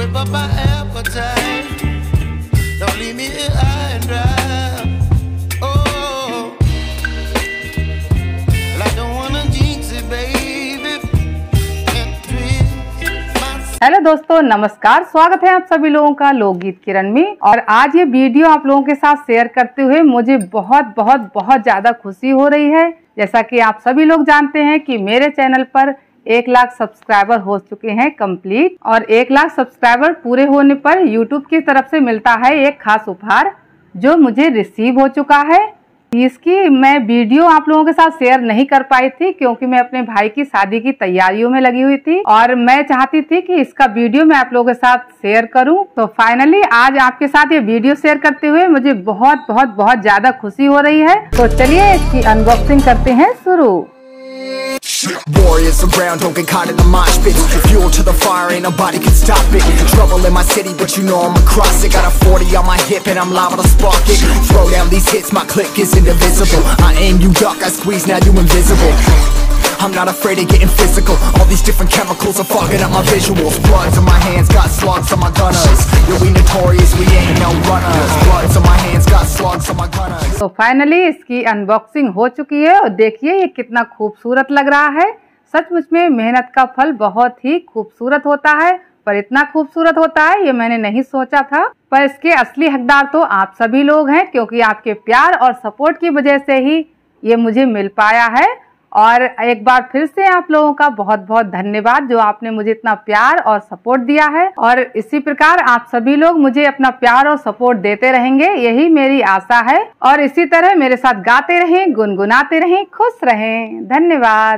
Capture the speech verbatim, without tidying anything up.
whip up my appetite. Don't leave me here high and dry. Oh, I don't wanna jinx it, baby. Hello दोस्तों, नमस्कार। स्वागत है आप सभी लोगों का लोकगीत किरण में। और आज ये वीडियो आप लोगों के साथ शेयर करते हुए मुझे बहुत बहुत बहुत ज्यादा खुशी हो रही है। जैसा कि आप सभी लोग जानते हैं कि मेरे चैनल पर एक लाख सब्सक्राइबर हो चुके हैं कंप्लीट, और एक लाख सब्सक्राइबर पूरे होने पर यूट्यूब की तरफ से मिलता है एक खास उपहार जो मुझे रिसीव हो चुका है। इसकी मैं वीडियो आप लोगों के साथ शेयर नहीं कर पाई थी क्योंकि मैं अपने भाई की शादी की तैयारियों में लगी हुई थी, और मैं चाहती थी कि इसका वीडियो मैं आप लोगों के साथ शेयर करूं। तो फाइनली आज आपके साथ ये वीडियो शेयर करते हुए मुझे बहुत बहुत बहुत ज्यादा खुशी हो रही है। तो चलिए इसकी अनबॉक्सिंग करते हैं शुरू। Warriors around, don't get caught in the mosh pit. Fuel to the fire, ain't nobody can stop it. Trouble in my city, but you know I'm across it. Got a forty on my hip and I'm liable to spark it. Throw down these hits, my click is indivisible. I aim, you duck, I squeeze, now you invisible. I'm not afraid of getting physical. All these different chemicals are fogging up my visuals. Bloods on my hands, got slugs on my gunners. Yeah, we notorious, we ain't no runners. Bloods on my hands, got slugs on my gunners. तो finally इसकी unboxing हो चुकी है और देखिए ये कितना खूबसूरत लग रहा है। सचमुच में मेहनत का फल बहुत ही खूबसूरत होता है, पर इतना खूबसूरत होता है ये मैंने नहीं सोचा था। पर इसके असली हकदार तो आप सभी लोग हैं, क्योंकि आपके प्यार और सपोर्ट की वजह से ही ये मुझे मिल पाया है। और एक बार फिर से आप लोगों का बहुत बहुत धन्यवाद जो आपने मुझे इतना प्यार और सपोर्ट दिया है, और इसी प्रकार आप सभी लोग मुझे अपना प्यार और सपोर्ट देते रहेंगे, यही मेरी आशा है। और इसी तरह मेरे साथ गाते रहें, गुनगुनाते रहें, खुश रहें। धन्यवाद।